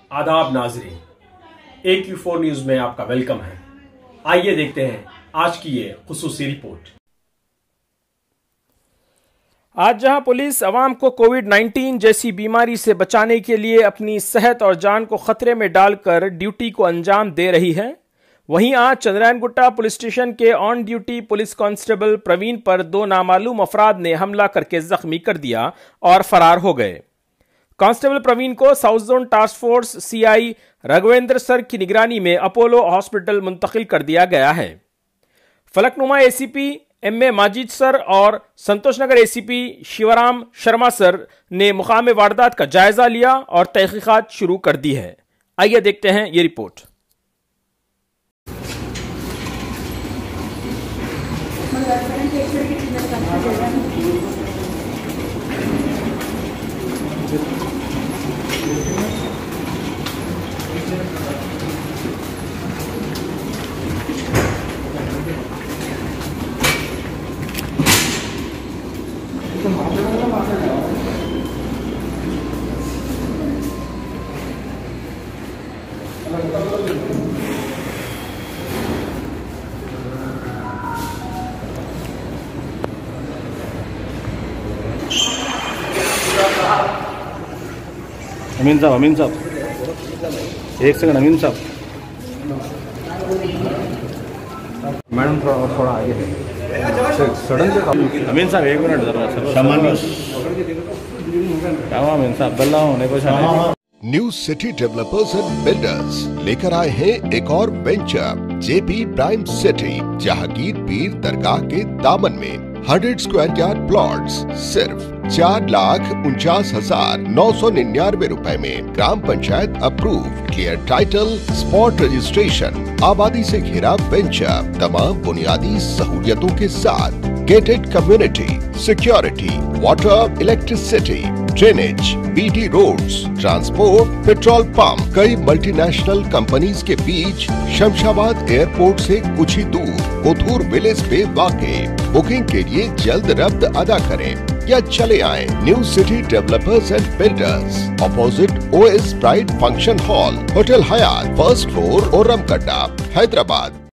आदाब नाज़रीन, AQ4 news में आपका वेलकम है। आइए देखते हैं आज की ये खुसूसी रिपोर्ट। आज जहां पुलिस अवाम को कोविड-19 जैसी बीमारी से बचाने के लिए अपनी सेहत और जान को खतरे में डालकर ड्यूटी को अंजाम दे रही है, वहीं आज चंद्रयानगुट्टा पुलिस स्टेशन के on duty police constable Praveen पर दो नामालूम अफराद ने हमला करके जख्मी कर दिया और फरार हो गए। कांस्टेबल प्रवीण को south zone task force CI Raghavendra sir की निगरानी में अपोलो हॉस्पिटल मुंतकिल कर दिया गया है। Falaknuma ACP MA Majid sir और संतोष नगर ACP शिवराम शर्मा सर ने मुकाम वारदात का जायजा लिया और तहकीकात शुरू कर दी है। आइए देखते हैं ये रिपोर्ट। अमीन साहब एक सेकंड। अमीन साहब मैडम थोड़ा आगे सडन से। अमीन साहब एक मिनट जरा। क्या हुआ अमीन साहब? बल्ला होने को new city developers and builders लेकर आए हैं एक और venture JP prime city Jahangir Peer Dargah के दामन में 100 स्क्वायर यार्ड प्लॉट्स सिर्फ 4,49,999 रुपए में। Gram panchayat approve, clear title, spot registration, आबादी से घिरा वेंचर, तमाम बुनियादी सहूलियतों के साथ, gated community, security, water, electricity, drainage, BT roads, transport, petrol pump, कई मल्टीनेशनल कंपनीज के बीच, शमशाबाद एयरपोर्ट से कुछ ही दूर, कोथूर विलेज पे वाक़े। बुकिंग के लिए जल्द रब्त अदा करें या चले आए new city developers and builders, opposite OS pride function hall, hotel Hyatt, first floor, Ormakadda, Hyderabad.